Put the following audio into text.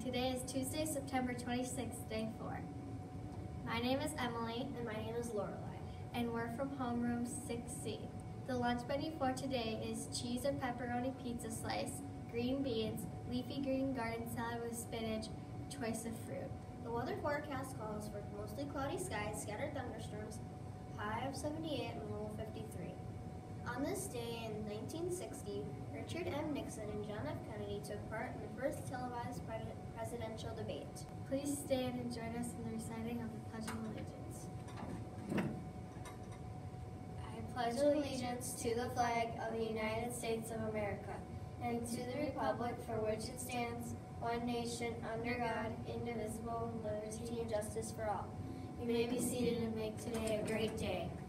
Today is Tuesday, September 26th, day 4. My name is Emily. And my name is Lorelei. And we're from homeroom 6C. The lunch menu for today is cheese and pepperoni pizza slice, green beans, leafy green garden salad with spinach, choice of fruit. The weather forecast calls for mostly cloudy skies, scattered thunderstorms, high of 78 and low of 53. On this day in 1960, Richard M. Nixon and John F. Kennedy took part in the first televised presidential debate. Please stand and join us in the reciting of the Pledge of Allegiance. I pledge allegiance to the flag of the United States of America and to the republic for which it stands, one nation, under God, indivisible, with liberty and justice for all. You may be seated and make today a great day.